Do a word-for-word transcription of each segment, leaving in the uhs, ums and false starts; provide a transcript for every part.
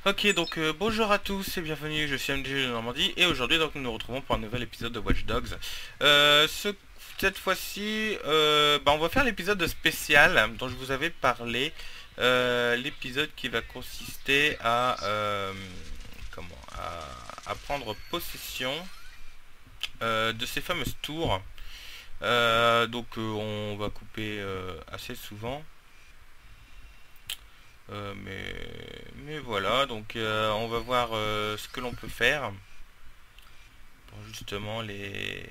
Ok, donc euh, bonjour à tous et bienvenue, je suis M J de Normandie et aujourd'hui donc nous nous retrouvons pour un nouvel épisode de Watch Dogs. Euh, ce, cette fois-ci, euh, bah, on va faire l'épisode spécial dont je vous avais parlé, euh, l'épisode qui va consister à, euh, comment, à, à prendre possession euh, de ces fameuses tours. Euh, donc euh, on va couper euh, assez souvent. Euh, mais, mais voilà, donc euh, on va voir euh, ce que l'on peut faire pour justement les...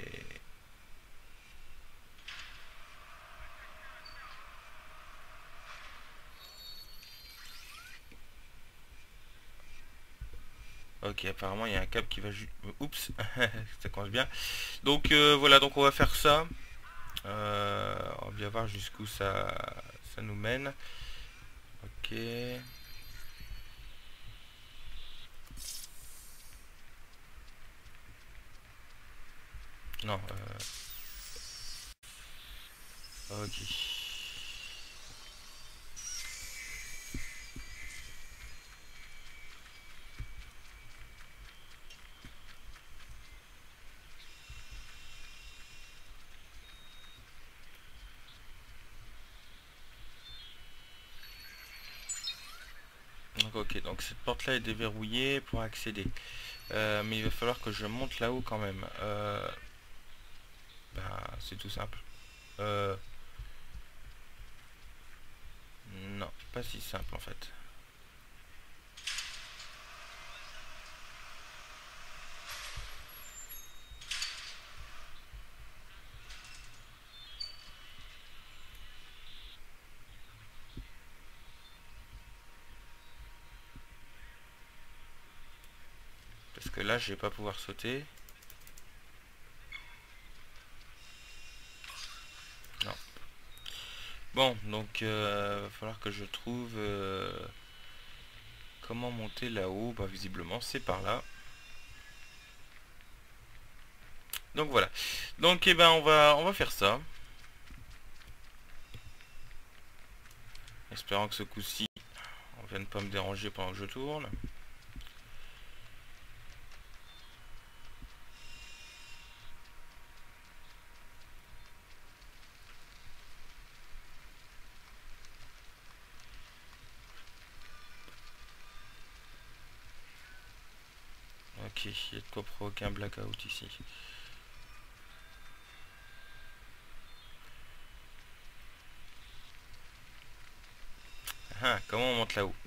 Ok, apparemment il y a un câble qui va juste... Oups, ça commence bien. Donc euh, voilà, donc on va faire ça. Euh, on va bien voir jusqu'où ça, ça nous mène. Ok. Non, euh, ok. Donc ok, donc cette porte là est déverrouillée pour accéder. Euh, mais il va falloir que je monte là-haut quand même. Euh, ben, c'est tout simple. Euh, non, pas si simple en fait. Parce que là, je vais pas pouvoir sauter. Non. Bon, donc euh, va falloir que je trouve euh, comment monter là-haut. Bah visiblement c'est par là. Donc voilà. Donc eh ben on va on va faire ça. Espérant que ce coup-ci on vienne pas me déranger pendant que je tourne. Ok, il y a de quoi provoquer un blackout ici. Ah, comment on monte là-haut?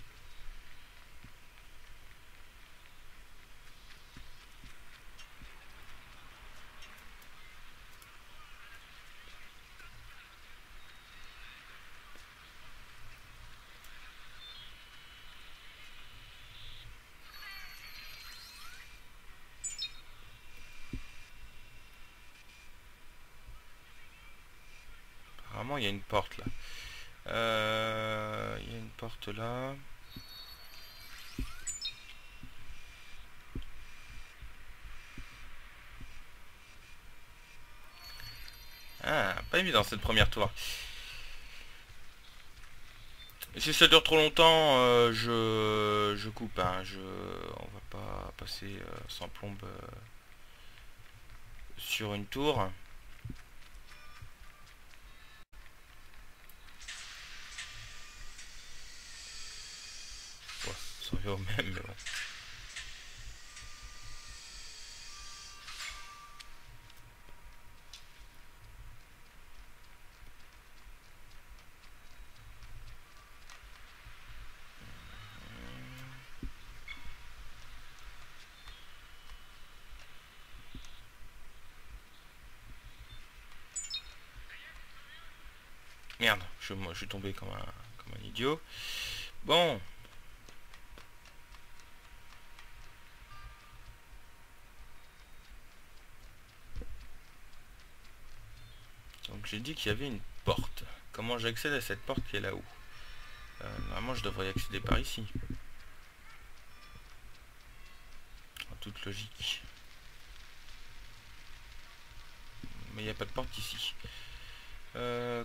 Apparemment il y a une porte là. Euh, il y a une porte là. Ah, pas évident cette première tour. Si ça dure trop longtemps, euh, je, je coupe. Hein, je, on va pas passer euh, sans plombe euh, sur une tour. Ouais, ça revient au même, mais bon. Merde, je, moi, je suis tombé comme un, comme un idiot. Bon. Donc j'ai dit qu'il y avait une porte. Comment j'accède à cette porte qui est là-haut? euh, Normalement je devrais y accéder par ici. En toute logique. Mais il n'y a pas de porte ici. Euh,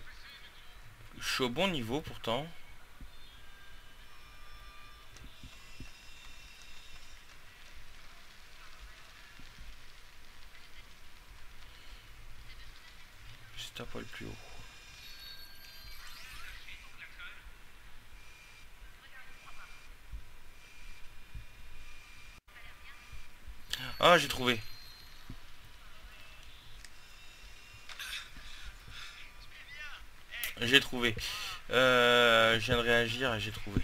je suis au bon niveau pourtant. juste un poil plus haut. Ah, j'ai trouvé. J'ai trouvé. Euh, je viens de réagir et j'ai trouvé.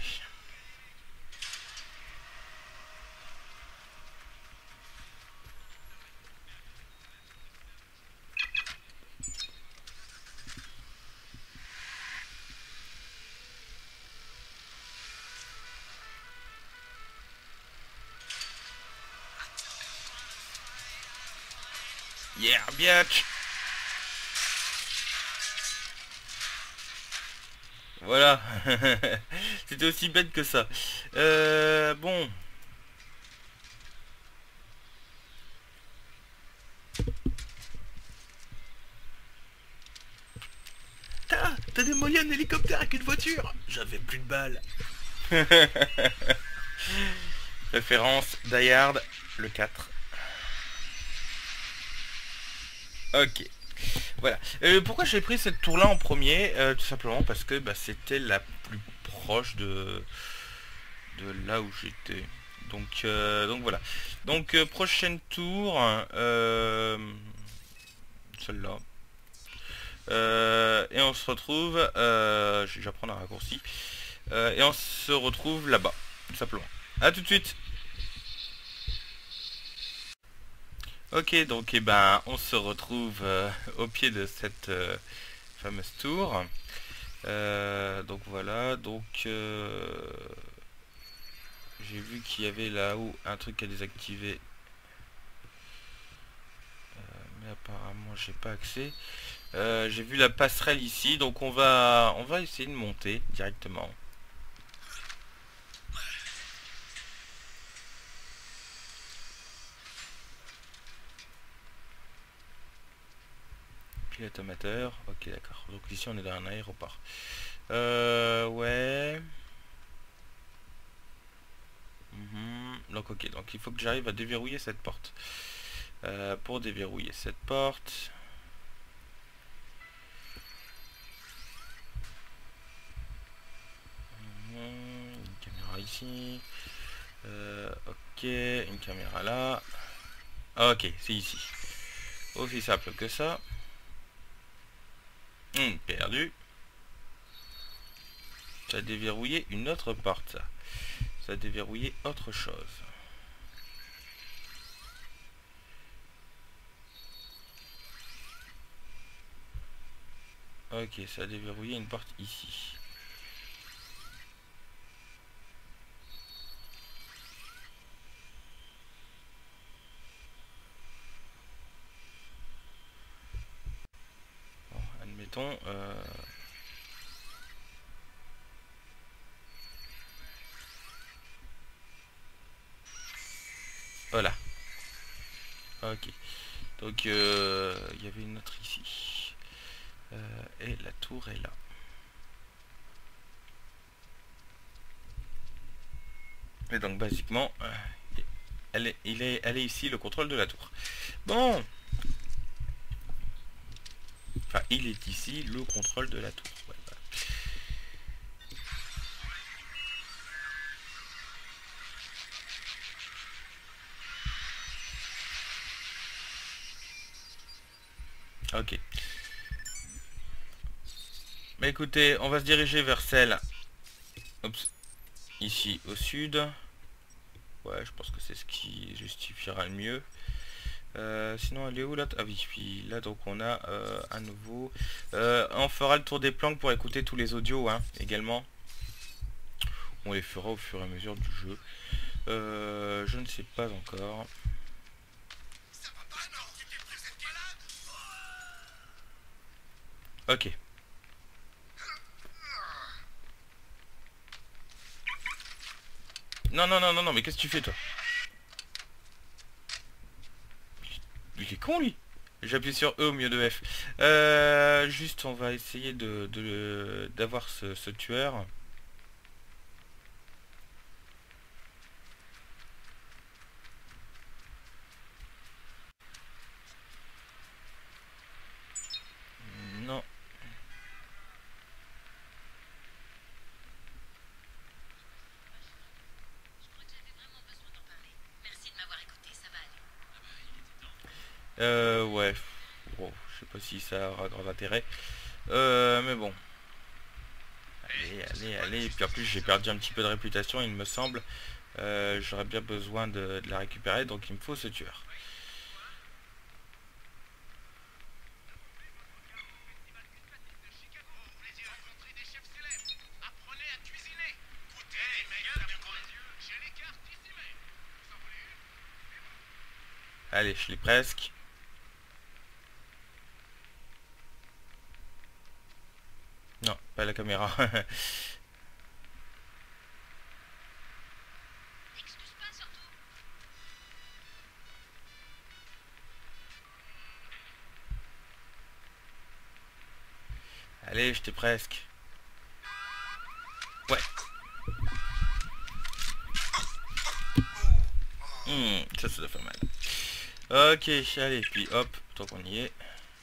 Yeah, bitch. Voilà. C'était aussi bête que ça. Euh, bon. T'as, t'as démoli un hélicoptère avec une voiture. J'avais plus de balles. Référence Die Hard, le quatre. Ok. Voilà. Euh, pourquoi j'ai pris cette tour là en premier? Euh, tout simplement parce que bah, c'était la plus proche de, de là où j'étais. Donc, euh, donc voilà. Donc euh, prochaine tour. Euh, Celle-là. Euh, et on se retrouve... Euh, je vais prendre un raccourci. Euh, et on se retrouve là-bas. Tout simplement. A tout de suite. Ok, donc eh ben, on se retrouve euh, au pied de cette euh, fameuse tour. Euh, donc voilà, donc euh, j'ai vu qu'il y avait là-haut un truc à désactiver. Euh, mais apparemment j'ai pas accès. Euh, j'ai vu la passerelle ici, donc on va on va essayer de monter directement. Pilote amateur, ok d'accord. Donc ici on est dans un aéroport. Euh, ouais. Mhm. Donc ok, donc il faut que j'arrive à déverrouiller cette porte. Euh, pour déverrouiller cette porte. Mhm. Une caméra ici. Euh, ok, une caméra là. Ok, c'est ici. Aussi simple que ça. Hum, perdu. Ça a déverrouillé une autre porte, ça. Ça a déverrouillé autre chose. Ok, ça a déverrouillé une porte ici. Bon, admettons... Euh... Voilà. Ok. Donc, euh, il y avait une autre ici. Euh, et la tour est là. Et donc, basiquement, euh, elle, est, il est, elle est ici, le contrôle de la tour. Bon. Enfin, il est ici, le contrôle de la tour. Ouais, voilà. Ok. Mais écoutez, on va se diriger vers celle... Oups. Ici, au sud. Ouais, je pense que c'est ce qui justifiera le mieux. Euh, sinon, elle est où là? Ah oui, puis là, donc on a euh, un nouveau... Euh, on fera le tour des planques pour écouter tous les audios, hein, également. On les fera au fur et à mesure du jeu. Euh, je ne sais pas encore. Ok. Non, non, non, non, non, mais qu'est-ce que tu fais, toi? Il est con, lui. J'appuie sur E au mieux de F. Euh, juste, on va essayer de de- d'avoir ce, ce tueur. Euh, ouais. Bon, je sais pas si ça aura grand intérêt. Euh, mais bon. Allez, allez, allez. Et puis en plus, j'ai perdu un petit peu de réputation, il me semble. Euh, J'aurais bien besoin de, de la récupérer, donc il me faut ce tueur. Allez, je l'ai presque. Non, pas la caméra. Allez, j'étais presque. Ouais. Hmm, ça, ça doit faire mal. Ok, allez, puis hop, tant qu'on y est.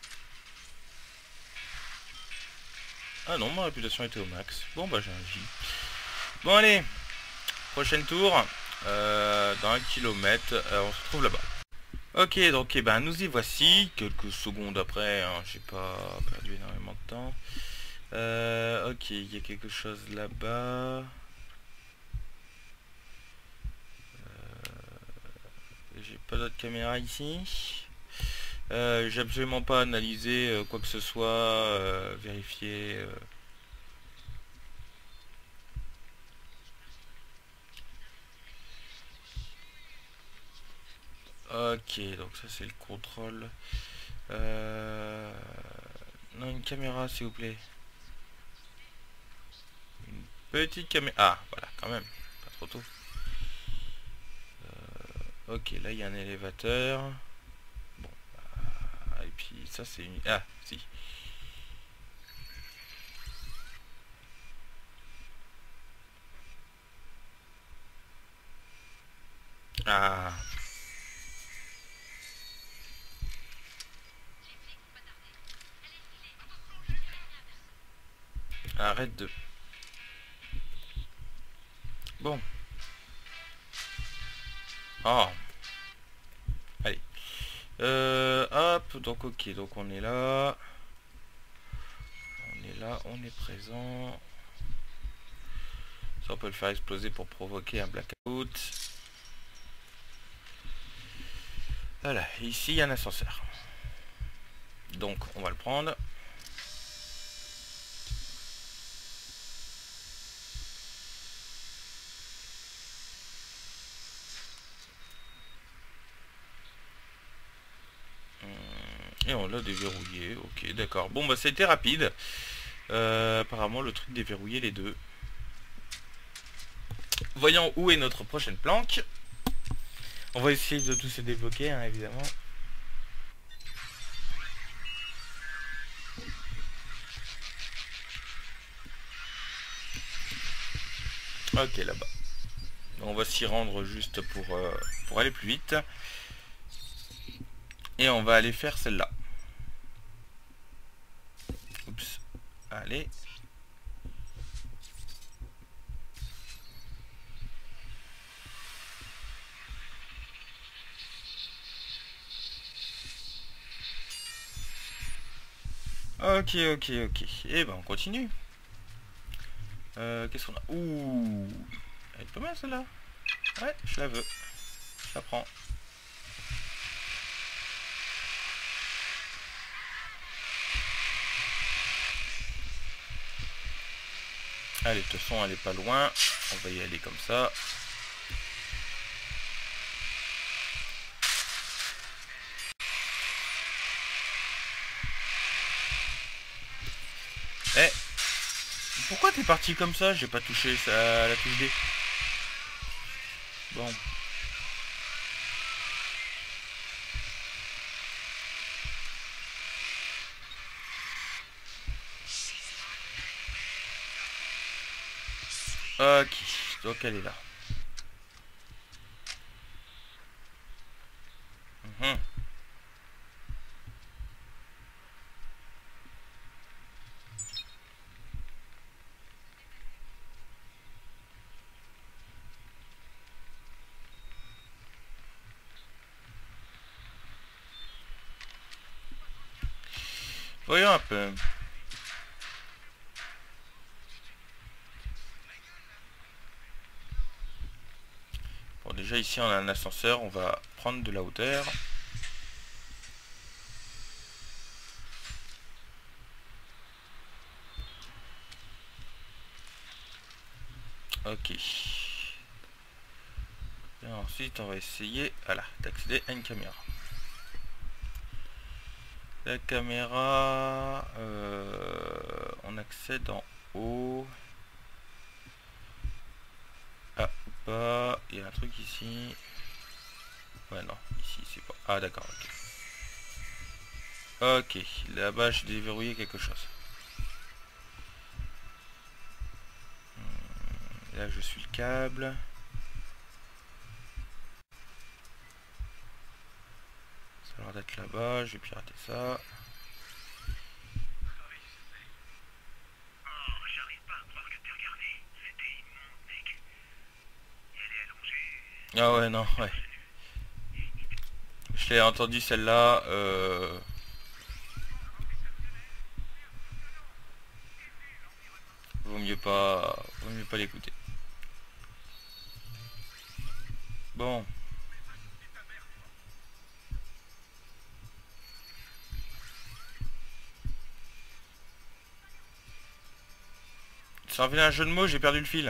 Ah non, ma réputation était au max. Bon, bah j'ai un J. Bon, allez. Prochain tour. Euh, dans un kilomètre. Euh, on se retrouve là-bas. Ok, donc eh ben, nous y voici. Quelques secondes après. Hein, j'ai pas perdu énormément de temps. Euh, ok, il y a quelque chose là-bas. J'ai pas d'autre caméra ici. Euh, j'ai absolument pas analysé euh, quoi que ce soit, euh, vérifié. Euh. Ok, donc ça c'est le contrôle. Euh... Non, une caméra s'il vous plaît. Une petite caméra. Ah, voilà, quand même. Pas trop tôt. Euh... Ok, là il y a un élévateur. Bon, bah, et puis ça c'est une... Ah, si. Ah. Arrête de... Bon. Ah. Allez. Euh, hop, donc ok, donc on est là. On est là, on est présent. Ça on peut le faire exploser pour provoquer un blackout. Voilà, ici il y a un ascenseur. Donc on va le prendre. Et on l'a déverrouillé. Ok, d'accord. Bon bah c'était rapide. Euh, apparemment le truc déverrouiller les deux. Voyons où est notre prochaine planque. On va essayer de tous se débloquer, hein, évidemment. Ok, là-bas. On va s'y rendre juste pour, euh, pour aller plus vite. Et on va aller faire celle-là. Oups. Allez. Ok, ok, ok. Et ben on continue. Euh, Qu'est-ce qu'on a? Ouh. Elle est pas mal celle-là. Ouais, je la veux. Je la prends. Allez, de toute façon, elle est pas loin. On va y aller comme ça. Eh, pourquoi t'es parti comme ça? J'ai pas touché ça, la touche D. Bon. Ok, donc elle est là. Mhm. Voyons un peu. Bon, déjà ici on a un ascenseur, on va prendre de la hauteur. Ok. Et ensuite on va essayer, voilà, d'accéder à une caméra. La caméra, euh, on accède en haut. Ah, ou pas, il y a un truc ici. Ouais, non, ici c'est pas. Ah, d'accord, ok. Ok, là-bas j'ai déverrouillé quelque chose. Là je suis le câble. Ça a l'air d'être là-bas, je vais pirater ça. Ah ouais, non, ouais. Je l'ai entendu celle-là. Euh... Vaut mieux pas, vaut mieux pas l'écouter. Bon. Ça revient à un jeu de mots, j'ai perdu le fil.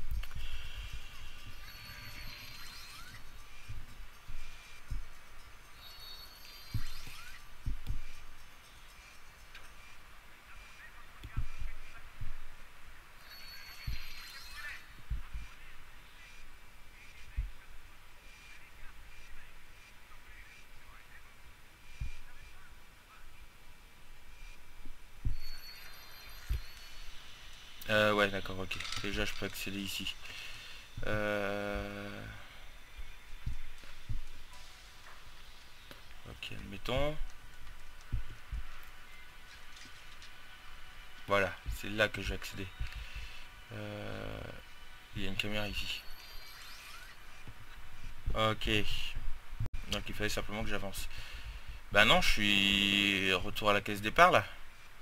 Euh, ouais, d'accord, ok. Déjà, je peux accéder ici. Euh... Ok, admettons. Voilà, c'est là que j'ai accédé. Euh... Il y a une caméra ici. Ok. Donc il fallait simplement que j'avance. Bah non, je suis retour à la caisse départ là.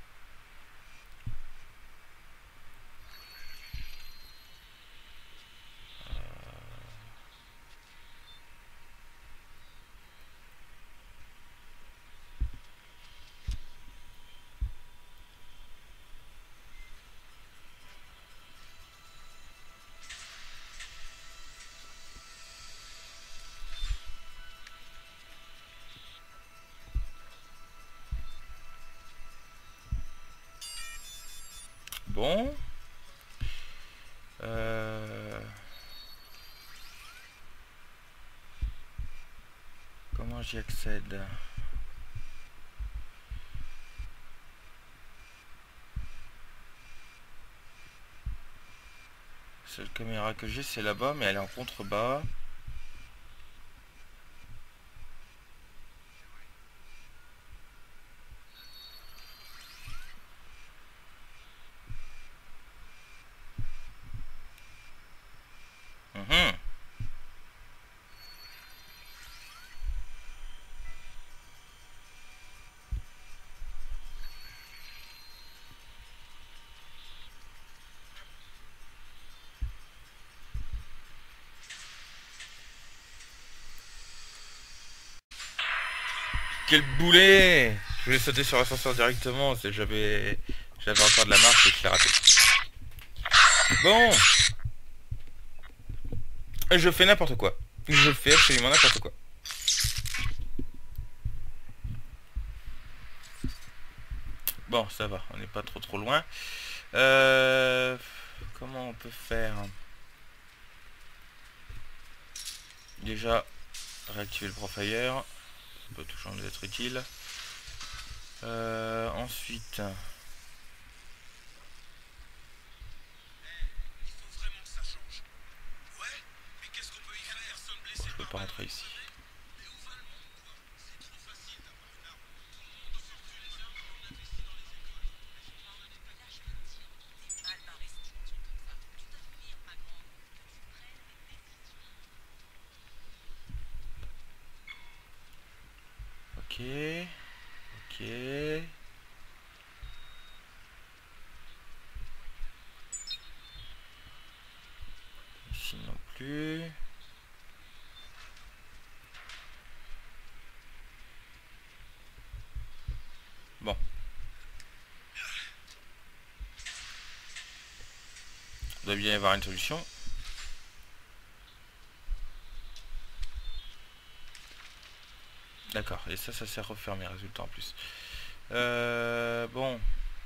Bon. Euh... Comment j'y accède? Seule caméra que j'ai c'est là-bas, mais elle est en contrebas. Mhm. Quel boulet! Je voulais sauter sur l'ascenseur directement, c'est j'avais j'avais encore de la marche et je l'ai raté. Bon, je fais n'importe quoi. Je fais absolument n'importe quoi. Bon, ça va, on n'est pas trop trop loin. Euh, comment on peut faire? Déjà, réactiver le Profire. Ça peut toujours nous être utile. Euh, ensuite... Bon, je peux pas rentrer ici. Ok. Ok. plus. Bon. Il doit bien y avoir une solution. D'accord, et ça, ça s'est refermé, résultat en plus. Euh, bon.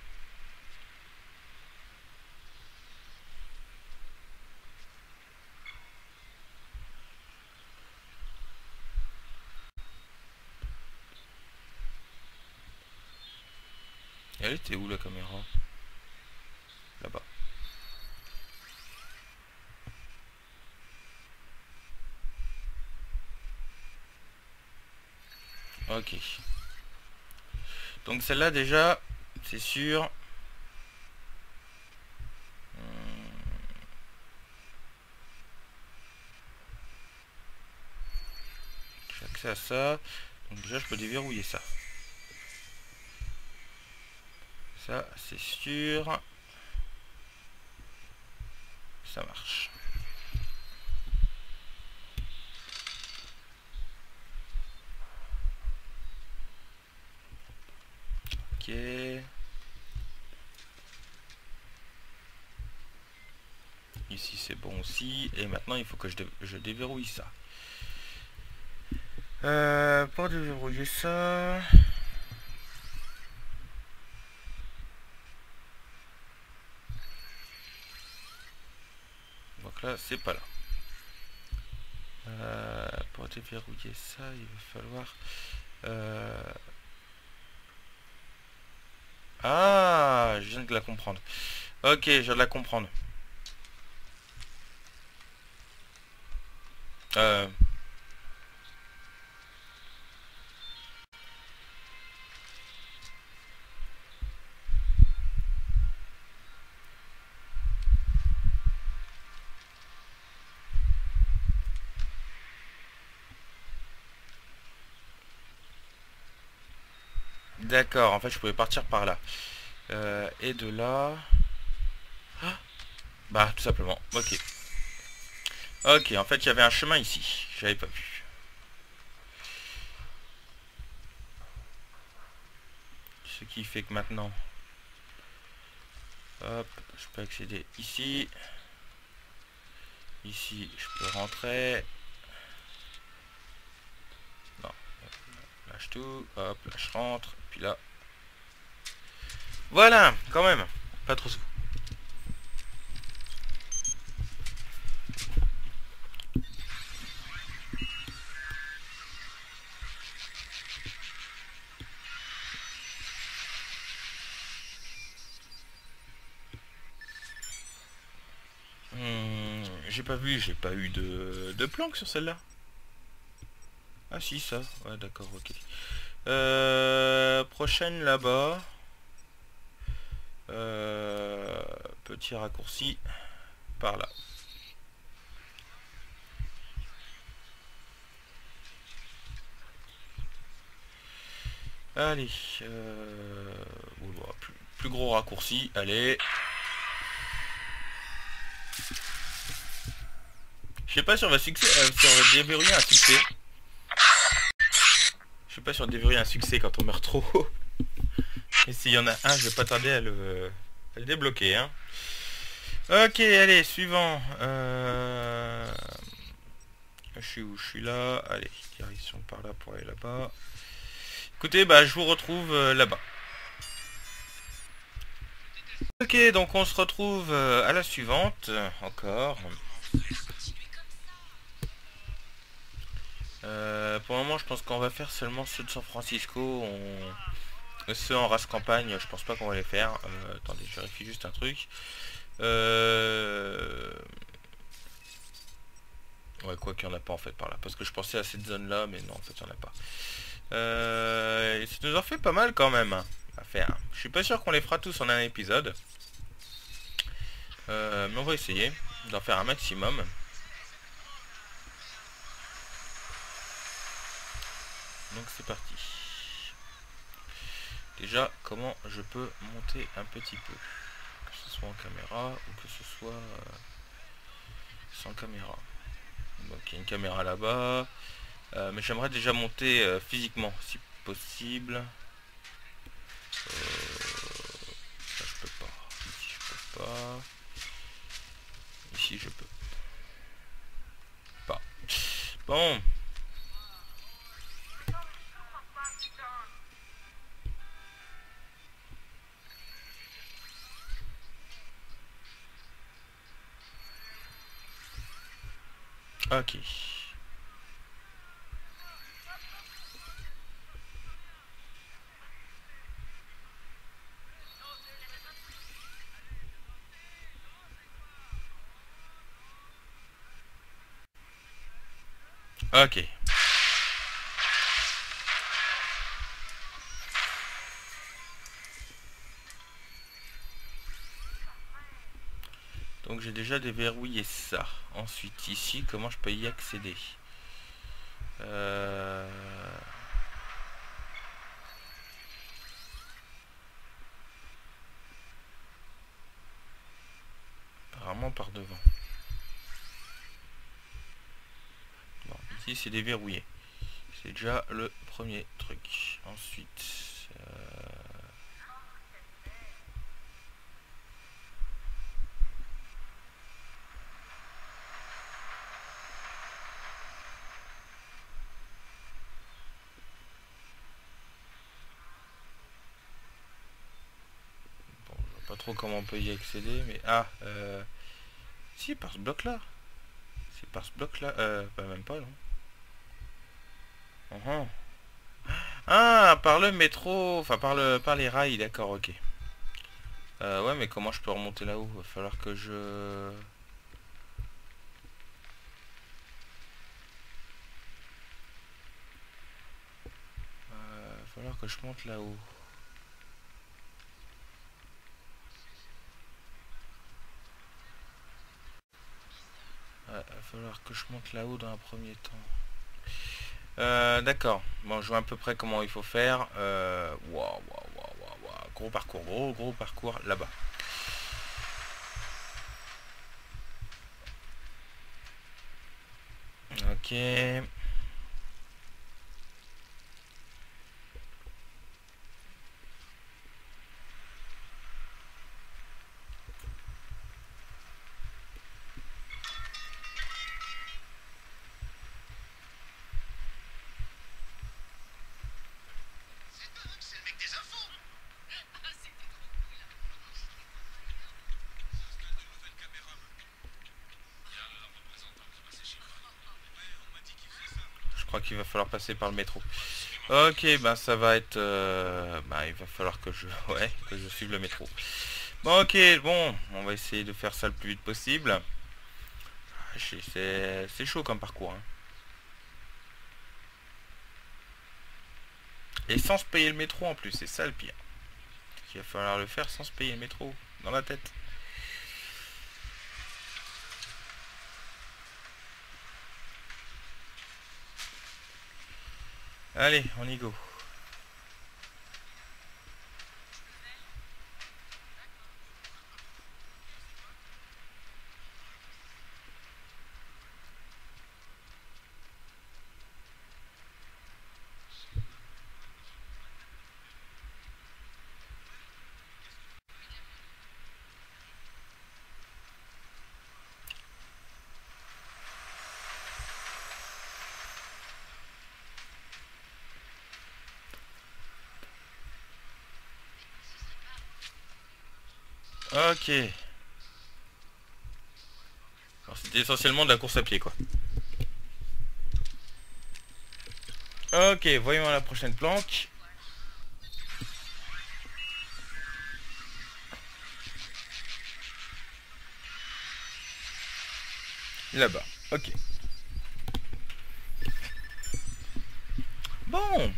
Elle était où la caméra? Là-bas. Ok. Donc celle-là déjà, c'est sûr. J'ai accès à ça. Donc déjà je peux déverrouiller ça. Ça c'est sûr. Ça marche. Ok. Ici c'est bon aussi. Et maintenant il faut que je, dé je déverrouille ça. Euh, pour déverrouiller ça... Donc là c'est pas là. Euh, pour déverrouiller ça il va falloir... Euh... Ah, je viens de la comprendre. Ok, je viens de la comprendre. Euh... D'accord, en fait je pouvais partir par là. Euh, et de là... Ah, bah tout simplement, ok. Ok, en fait il y avait un chemin ici, j'avais pas vu. Ce qui fait que maintenant... Hop, je peux accéder ici. Ici, je peux rentrer. Non, lâche tout. Hop, là je rentre. Puis là... Voilà, quand même. Pas trop... Hmm, j'ai pas vu, j'ai pas eu de, de planque sur celle-là. Ah si, ça. Ouais, d'accord, ok. Euh, prochaine là-bas. Euh, petit raccourci par là. Allez. Euh, plus, plus gros raccourci. Allez. Je sais pas si on va succès, euh, si on va déverrouiller un succès. Je sais pas si on déverrouille un succès quand on meurt trop. Et s'il y en a un, je vais pas tarder à le, à le débloquer. Hein. Ok, allez, suivant. Euh... Je suis où? Je suis là. Allez, direction par là pour aller là-bas. Écoutez, bah je vous retrouve euh, là-bas. Ok, donc on se retrouve euh, à la suivante, euh, encore. Euh, pour le moment, je pense qu'on va faire seulement ceux de San Francisco. On... Ceux en race campagne, je pense pas qu'on va les faire. Euh, attendez, je vérifie juste un truc. Euh... Ouais, quoi qu'il n'y en a pas en fait par là. Parce que je pensais à cette zone là, mais non, en fait, il n'y en a pas. Euh... Ça nous en fait pas mal quand même à faire. Je suis pas sûr qu'on les fera tous en un épisode. Euh, mais on va essayer d'en faire un maximum. Donc c'est parti. Déjà, comment je peux monter un petit peu? Que ce soit en caméra ou que ce soit euh, sans caméra. Donc il y a une caméra là-bas. Euh, mais j'aimerais déjà monter euh, physiquement, si possible. Euh, ça je peux pas. Ici je peux pas. Ici je peux pas. Bon. Ok. Ok. Donc j'ai déjà déverrouillé ça. Ensuite ici, comment je peux y accéder? euh... Apparemment par devant. Bon, ici c'est déverrouillé. C'est déjà le premier truc. Ensuite... Euh... Bon, je vois pas trop comment on peut y accéder, mais... Ah, euh... si, par ce bloc-là. C'est par ce bloc-là. Euh, bah même pas, non. Uh -huh. Ah, par le métro. Enfin, par, le, par les rails, d'accord, ok. Euh, ouais, mais comment je peux remonter là-haut? Va falloir que je... Euh, va falloir que je monte là-haut. Ouais, va falloir que je monte là-haut dans un premier temps. Euh, d'accord. Bon, je vois à peu près comment il faut faire. Euh... Waouh, waouh, waouh, waouh, waouh. Gros parcours, gros, gros parcours là-bas. Ok. Je crois qu'il va falloir passer par le métro. Ok, ben ça va être... Euh, ben, il va falloir que je... Ouais, que je suive le métro. Bon, ok, bon, on va essayer de faire ça le plus vite possible. C'est chaud comme parcours. Hein. Et sans se payer le métro en plus, c'est ça le pire. Il va falloir le faire sans se payer le métro, dans la tête. Allez, on y go. Ok. C'était essentiellement de la course à pied, quoi. Ok, voyons la prochaine planque. Là-bas, ok. Bon.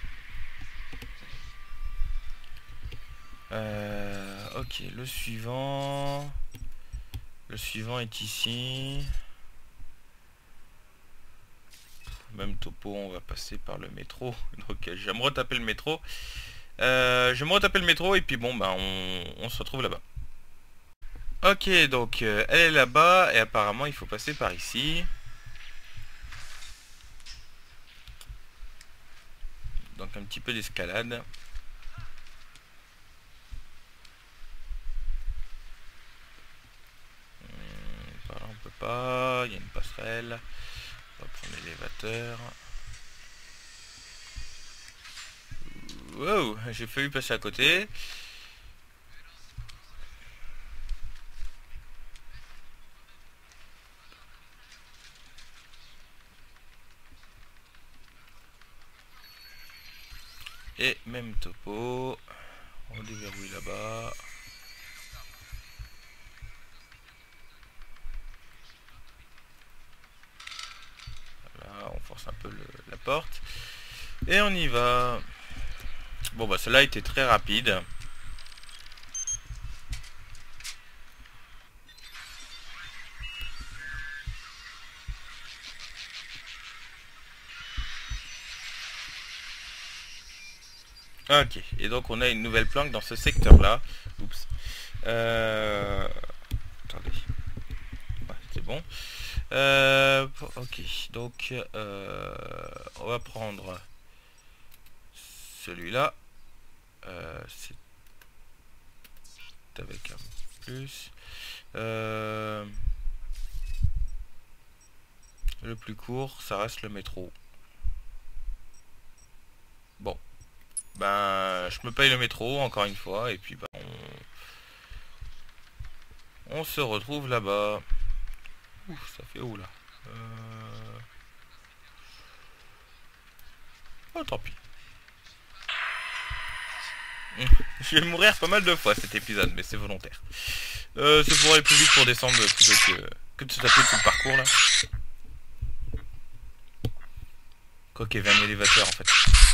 Euh, ok, le suivant... Le suivant est ici. Même topo, on va passer par le métro. Donc je vais me retaper le métro. Euh, je vais me retaper le métro et puis bon, bah on, on se retrouve là-bas. Ok, donc euh, elle est là-bas et apparemment il faut passer par ici. donc un petit peu d'escalade. Par là on peut pas, il y a une passerelle. On va prendre l'élévateur. Wow, j'ai failli passer à côté. Et même topo. On déverrouille là-bas. Voilà, on force un peu le, la porte. Et on y va. Bon bah cela était très rapide. Ok, et donc on a une nouvelle planque dans ce secteur-là. Oups. Euh... Attendez. Ouais, c'est bon. Euh... Ok, donc euh... on va prendre celui-là. Euh... C'est avec un plus. Euh... Le plus court, ça reste le métro. Bon. Ben, je me paye le métro encore une fois et puis ben, on, on se retrouve là-bas. Ouf, ça fait où là euh... Oh, tant pis. Je vais mourir pas mal de fois cet épisode, mais c'est volontaire. Euh, c'est pour aller plus vite pour descendre plutôt que, que de se taper tout le parcours là. Quoi qu'il y avait un élévateur en fait.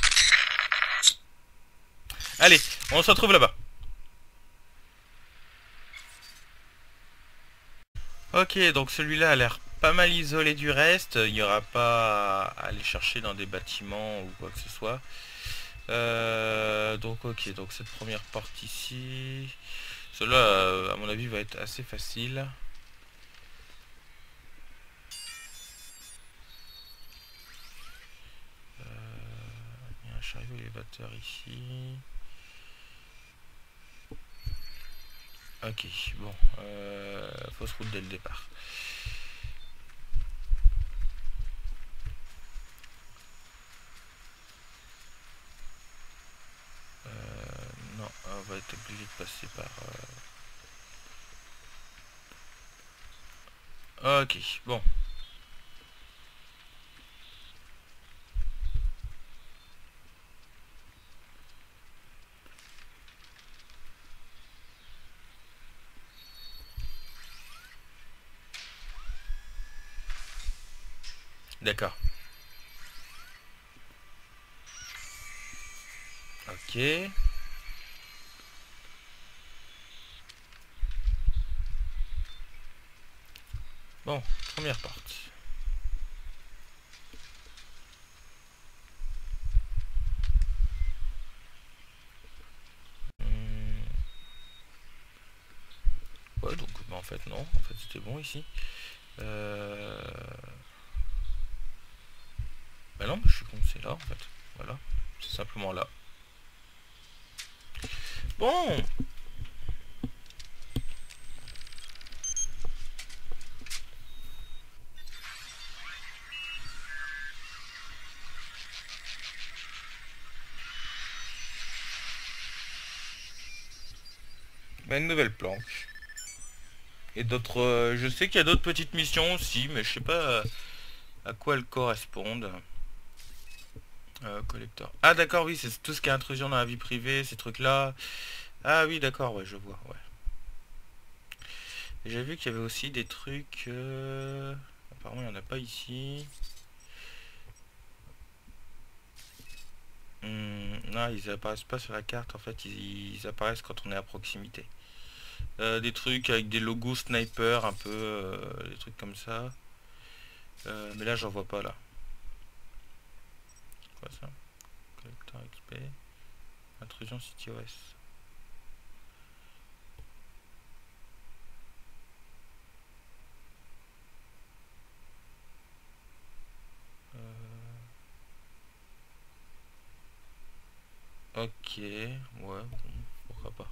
Allez, on se retrouve là-bas. Ok, donc celui-là a l'air pas mal isolé du reste. Il n'y aura pas à aller chercher dans des bâtiments ou quoi que ce soit. Euh, donc ok, donc cette première porte ici. Cela, euh, à mon avis, va être assez facile. Euh, il y a un chariot élévateur ici. Ok, bon, euh, fausse route dès le départ. Euh, non, on va être obligé de passer par... Euh... Ok, bon. D'accord. Ok. Bon, première porte. Hmm. Ouais, donc bah, en fait non, en fait c'était bon ici. Euh... Bah non, bah, je suis con, c'est là en fait. Voilà, c'est simplement là. Bon. Bah, une nouvelle planche. Et d'autres... Euh, je sais qu'il y a d'autres petites missions aussi, mais je sais pas euh, à quoi elles correspondent. Euh, collector. Ah d'accord, oui, c'est tout ce qui est intrusion dans la vie privée, ces trucs-là. Ah oui, d'accord, ouais, je vois, ouais. Et j'ai vu qu'il y avait aussi des trucs... Euh... Apparemment, il n'y en a pas ici. Hum, non, ils apparaissent pas sur la carte, en fait, ils, ils apparaissent quand on est à proximité. Euh, des trucs avec des logos sniper, un peu, euh, des trucs comme ça. Euh, mais là, j'en vois pas, là. Quoi ça? Collector X P. Intrusion CityOS. Ok, ouais, bon, pourquoi pas.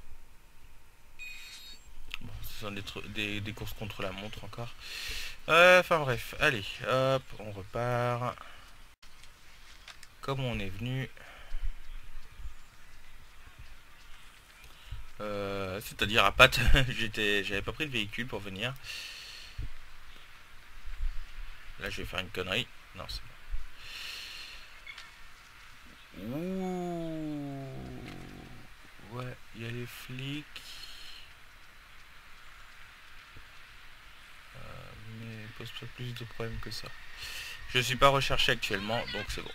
Bon, ce sont des, des, des courses contre la montre encore. Euh, enfin bref, allez, hop, on repart. Comme on est venu. Euh, C'est-à-dire à patte, j'étais, j'avais pas pris de véhicule pour venir. Là, je vais faire une connerie. Non, c'est bon. Ouh. Ouais, il y a les flics. Euh, mais pose pas plus de problèmes que ça. Je suis pas recherché actuellement, donc c'est bon.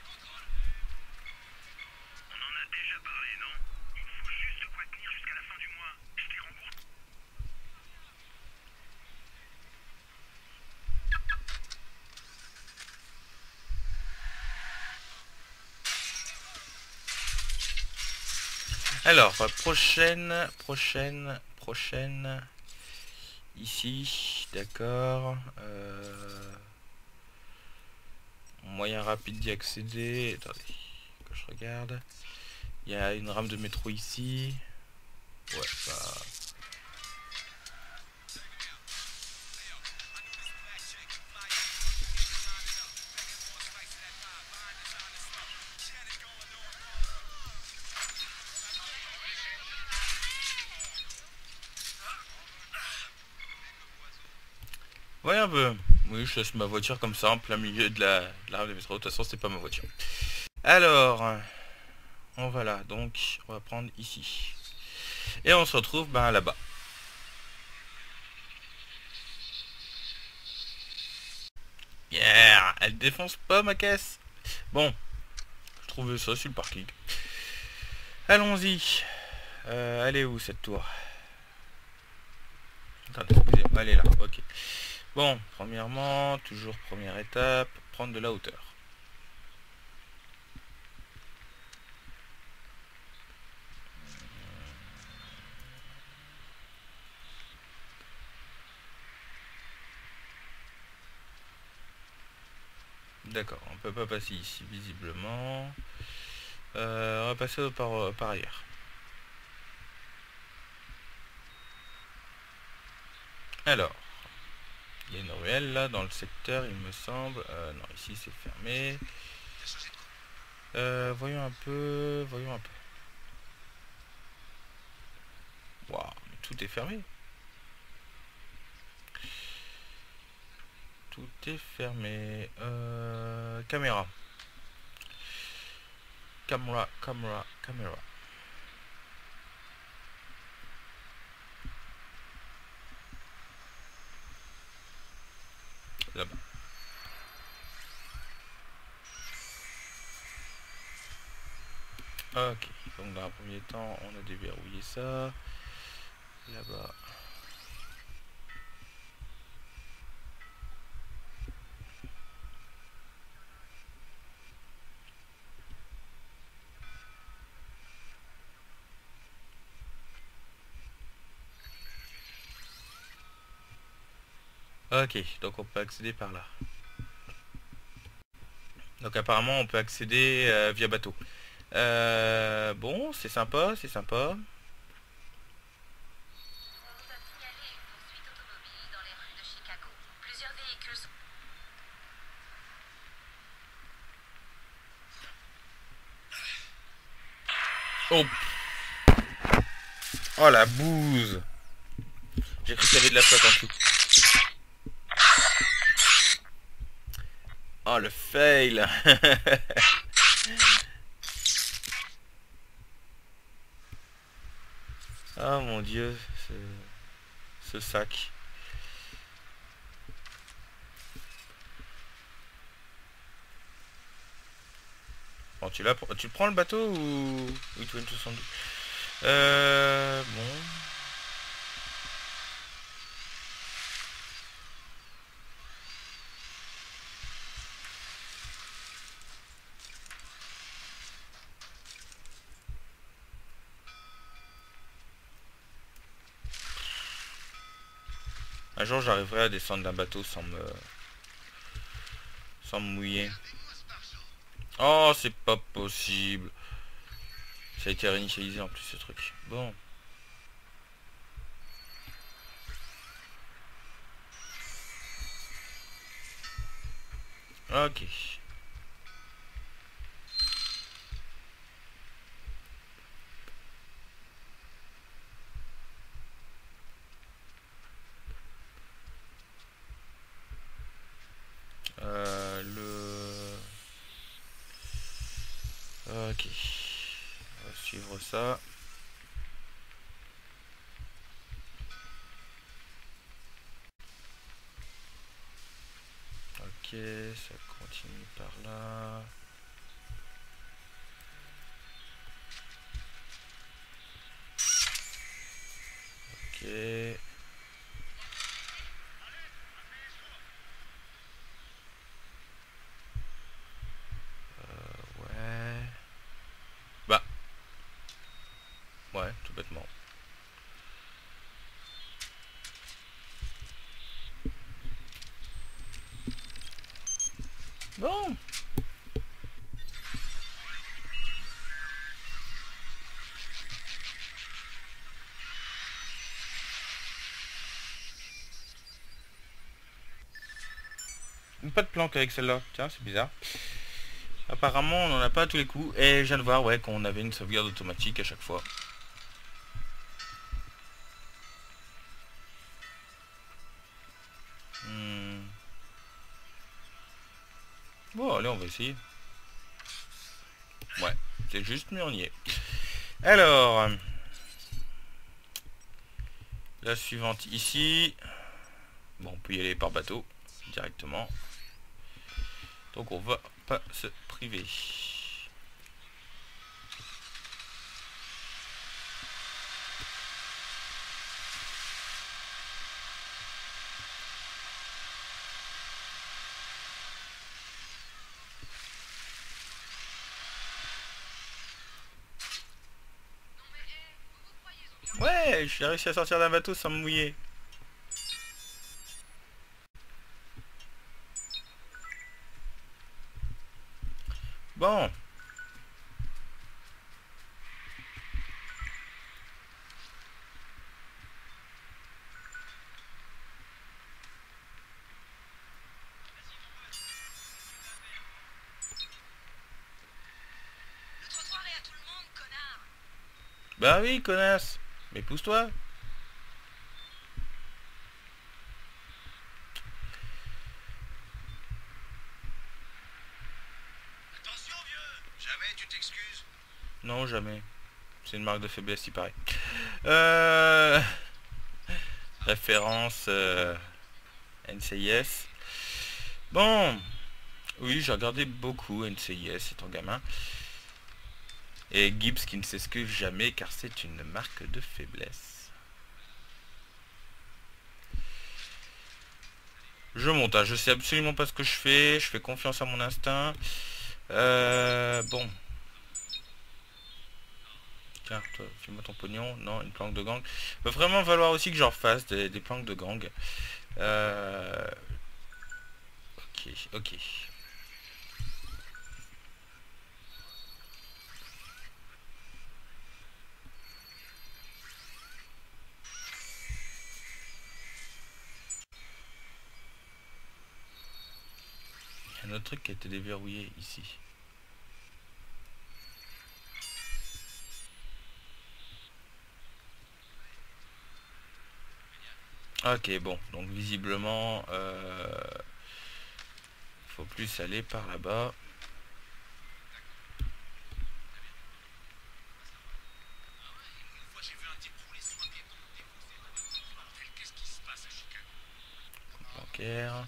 Alors, prochaine, prochaine, prochaine. Ici, d'accord. Euh, moyen rapide d'y accéder. Attendez, que je regarde. Il y a une rame de métro ici. Ouais, bah... Ouais, un peu. Oui, je laisse ma voiture comme ça en plein milieu de la, de la rame de métro. De toute façon, c'est pas ma voiture. Alors, on va là. Donc, on va prendre ici. Et on se retrouve ben, là-bas. Yeah, elle défonce pas ma caisse. Bon, je trouvais ça sur le parking. Allons-y. Euh, elle est où cette tour? Attendez, excusez-moi, elle est là. Ok. Bon, premièrement, toujours première étape, prendre de la hauteur. D'accord, on peut pas passer ici visiblement. Euh, on va passer par, par ailleurs. Alors, il y a une ruelle là dans le secteur, il me semble. Euh, non, ici c'est fermé. Euh, voyons un peu, voyons un peu. Waouh, mais tout est fermé. Tout est fermé. Euh, caméra. Caméra, caméra, caméra. Là-bas. Ok, donc dans un premier temps, on a déverrouillé ça. Là-bas. Ok, donc on peut accéder par là. Donc apparemment on peut accéder euh, via bateau. Euh, bon, c'est sympa, c'est sympa. Oh, oh la bouse. J'ai cru qu'il y avait de la flotte en dessous. Oh le fail. Oh mon dieu, ce, ce sac. Bon, tu l'as, tu prends le bateau ou oui, tu soixante-douze. Euh, bon. Un jour, j'arriverai à descendre d'un bateau sans me, sans me mouiller. Oh, c'est pas possible. Ça a été réinitialisé en plus ce truc. Bon. Ok. Euh, le... Ok. On va suivre ça. Ok, ça continue par là. Ok. Ouais. Bah. Ouais, tout bêtement. Bon. Pas de planque avec celle-là. Tiens, c'est bizarre. Apparemment, on n'en a pas à tous les coups. Et je viens de voir, ouais, qu'on avait une sauvegarde automatique à chaque fois. Hmm. Bon, allez, on va essayer. Ouais, c'est juste, mais on y est. Alors, la suivante ici. Bon, on peut y aller par bateau directement. Donc on va pas se priver. Ouais, j'ai réussi à sortir d'un bateau sans me mouiller. Bon. Bah oui, connasse. Mais pousse-toi. Attention vieux, jamais tu t'excuses. Non, jamais. C'est une marque de faiblesse, il paraît. Euh... Référence euh... N C I S. Bon. Oui, j'ai regardé beaucoup N C I S étant gamin. Et Gibbs qui ne s'excuse jamais car c'est une marque de faiblesse. Je monte, hein. Je sais absolument pas ce que je fais. Je fais confiance à mon instinct. Euh... Bon. Tiens, toi, fais-moi ton pognon. Non, une planque de gang. Il va vraiment falloir aussi que j'en refasse des, des planques de gang. Euh... Ok, ok. Il y a un autre truc qui a été déverrouillé ici. Ok, bon. Donc visiblement, euh... faut plus aller par là-bas. Bancaire.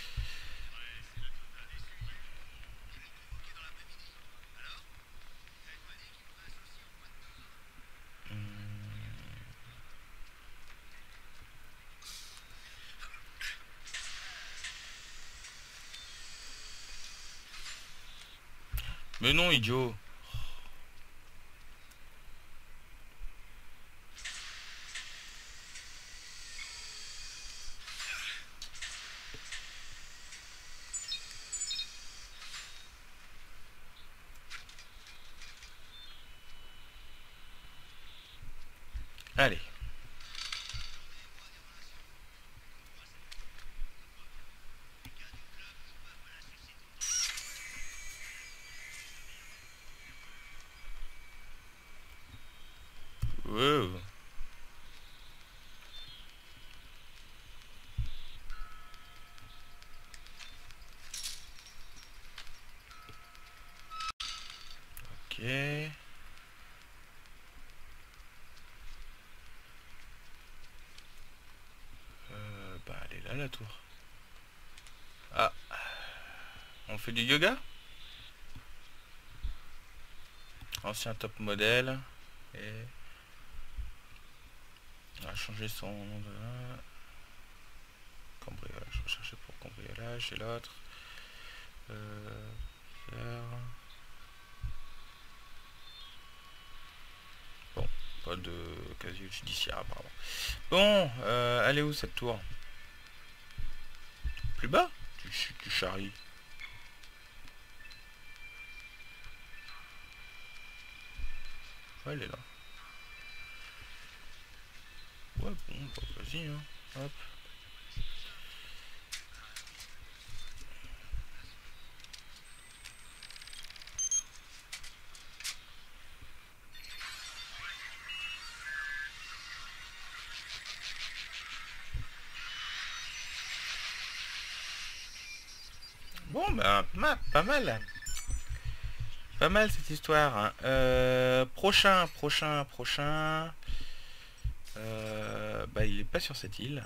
Mais non, idiot. Allez. Wow. Ok. Euh, bah elle est là la tour. Ah. On fait du yoga? Ancien top modèle. Et... on va changer son nom de là. Cambriolage. Rechercher pour cambriolage. Et l'autre. Euh... Faire... Bon. Pas de casier judiciaire apparemment. Bon. Euh, elle est où cette tour? Plus bas? Tu, tu charries. Ouais, elle est là. Ouais, bon, bah, vas-y, hein. Hop. Bon, bah, ma- pas mal. Pas mal cette histoire. Hein. Euh, prochain, prochain, prochain. Euh, bah, il est pas sur cette île.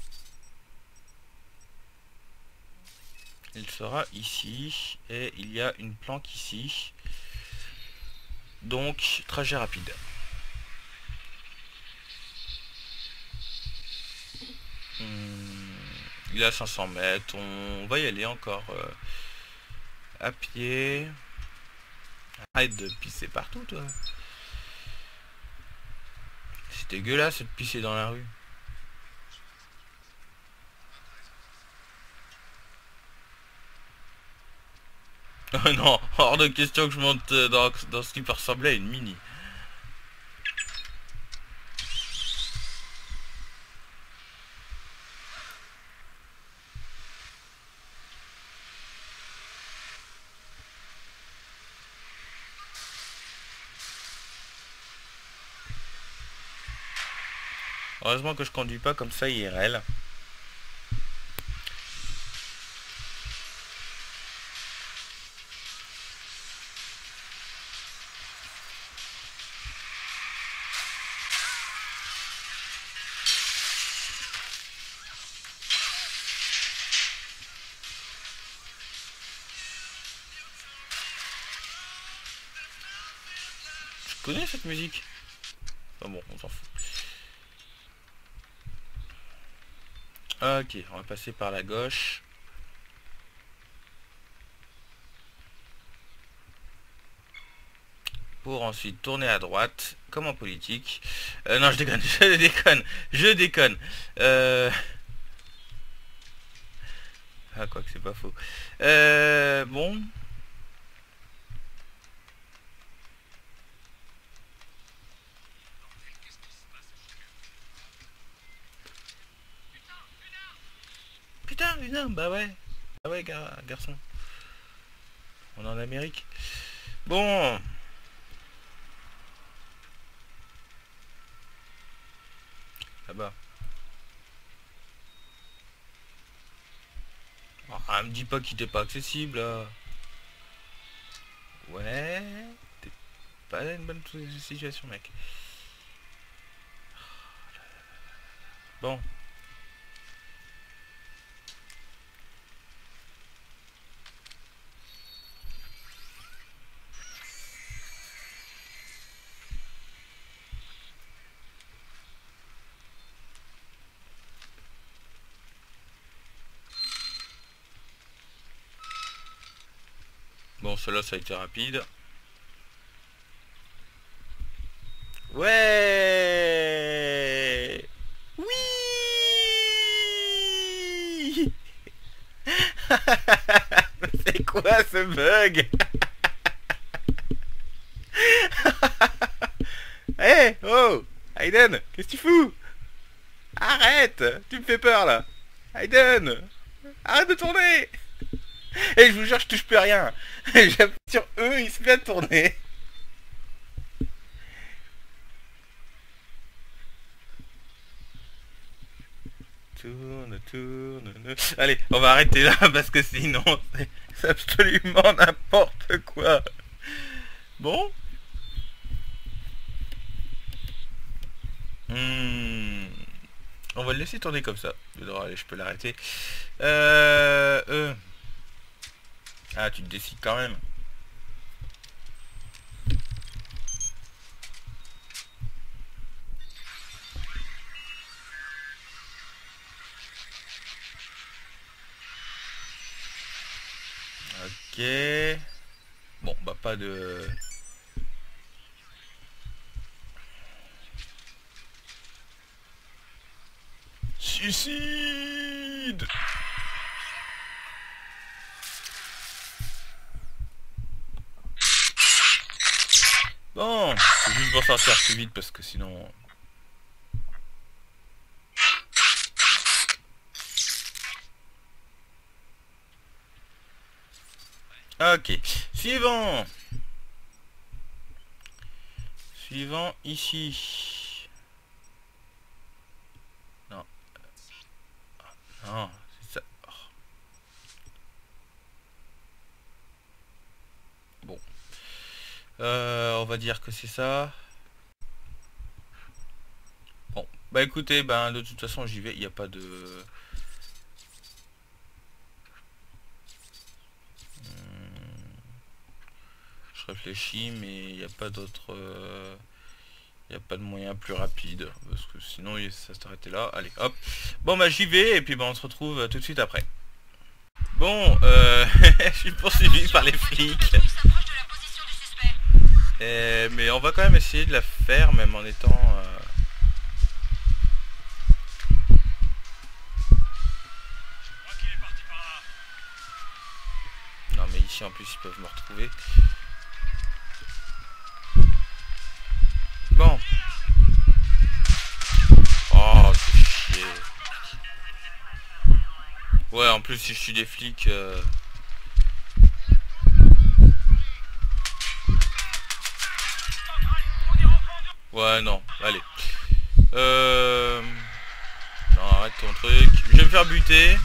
Il sera ici. Et il y a une planque ici. Donc, trajet rapide. Hmm, il a cinq cents mètres. On va y aller encore euh, à pied. Arrête de pisser partout, toi. C'est dégueulasse de pisser dans la rue. Oh non, hors de question que je monte dans, dans ce qui peut ressembler à une mini. Heureusement que je conduis pas comme ça I R L. Je connais cette musique. Enfin bon, on s'en fout. Ok, on va passer par la gauche. Pour ensuite tourner à droite, comme en politique. Euh, non, je déconne, je déconne, je déconne. Euh... Ah, quoi que c'est pas faux. Euh, bon. Putain, putain, bah ouais. Bah ouais, gar garçon. On est en Amérique. Bon. Là-bas. Ah, me dis pas qu'il était pas accessible, là. Ouais. T'es pas dans une bonne situation, mec. Bon. Bon, cela ça a été rapide. Ouais. Oui. C'est quoi ce bug? Eh, hey, oh. Aiden, qu'est-ce que tu fous? Arrête! Tu me fais peur là! Aiden! Arrête de tourner! Et je vous jure, je touche plus à rien! J'appuie sur eux, il se met à tourner! Tourne, tourne, tourne. Allez, on va arrêter là parce que sinon c'est absolument n'importe quoi. Bon. Hmm. On va le laisser tourner comme ça. Allez, je peux l'arrêter. Euh, euh. Ah, tu te décides quand même. Ok. Bon, bah pas de... Suicide! Bon, c'est juste pour sortir plus vite parce que sinon... Ok, suivant. Suivant ici. Non. Non, c'est ça. Oh. Bon. Euh, on va dire que c'est ça. Bon, bah écoutez, ben de toute façon j'y vais, il n'y a pas de... Je réfléchis, mais il n'y a pas d'autre... Euh... Il n'y a pas de moyen plus rapide, parce que sinon ça s'arrêtait là. Allez, hop. Bon bah j'y vais, et puis bah on se retrouve tout de suite après. Bon, euh... je suis poursuivi par les flics. Et... Mais on va quand même essayer de la faire, même en étant... Euh... Non mais ici en plus ils peuvent me retrouver. Bon. Oh, c'est chier. Ouais, en plus si je suis des flics... Euh... Ouais, non, allez. Euh... Non, arrête ton truc. Je vais me faire buter.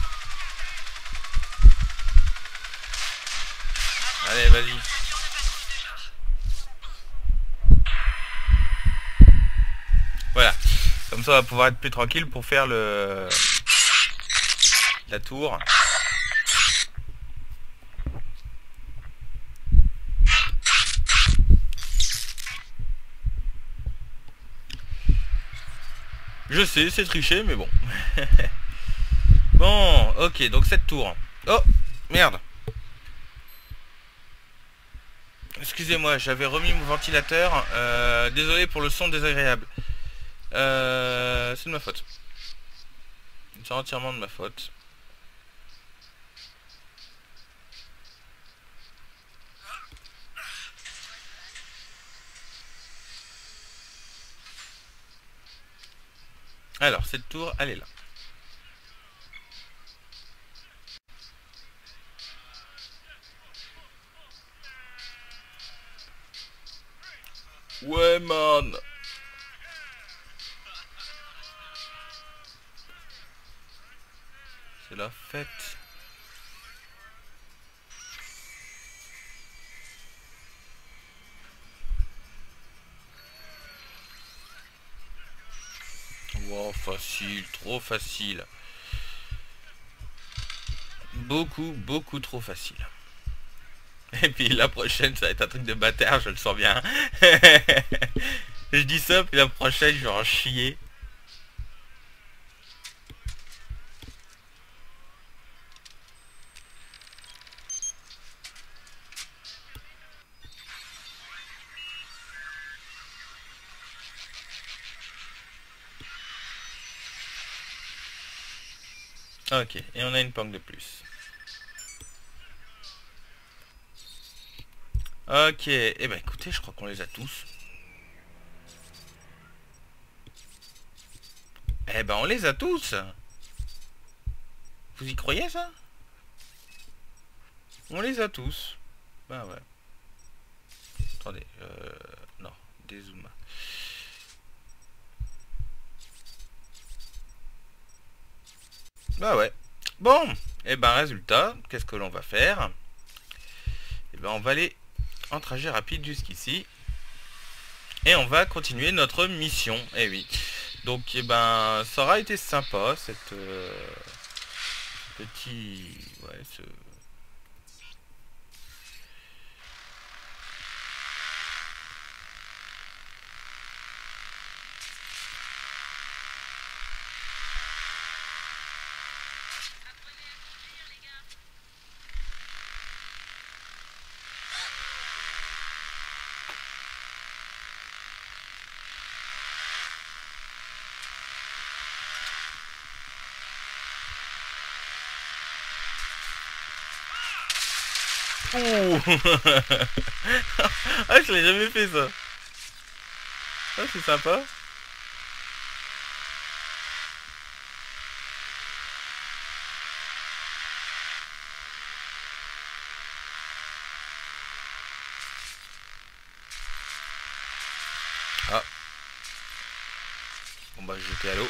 Allez, vas-y. Voilà. Comme ça, on va pouvoir être plus tranquille pour faire le... la tour. Je sais, c'est triché, mais bon. Bon, ok, donc cette tour. Oh, merde. Excusez-moi, j'avais remis mon ventilateur. Euh, désolé pour le son désagréable. Euh, c'est de ma faute. C'est entièrement de ma faute. Alors, cette tour, elle est là. Ouais, man. C'est la fête. Wow, facile, trop facile. Beaucoup, beaucoup trop facile. Et puis la prochaine, ça va être un truc de bâtard, je le sens bien. Je dis ça, puis la prochaine, je vais en chier. Ok, et on a une planque de plus. Ok, et eh ben écoutez, je crois qu'on les a tous. Eh ben on les a tous. Vous y croyez ça? On les a tous. Bah ouais. Attendez, euh... non, dézoom. Bah ouais. Bon, et ben résultat, qu'est-ce que l'on va faire? Et ben on va aller en trajet rapide jusqu'ici. Et on va continuer notre mission. Eh oui. Donc et ben ça aura été sympa cette euh, petit ouais ce Ouh. Ah je l'ai jamais fait ça. Ah c'est sympa. Ah. Bon bah j'étais à l'eau.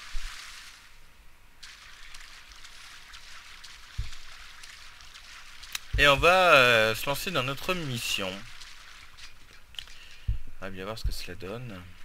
Et on va euh, se lancer dans notre mission. On va bien voir ce que cela donne.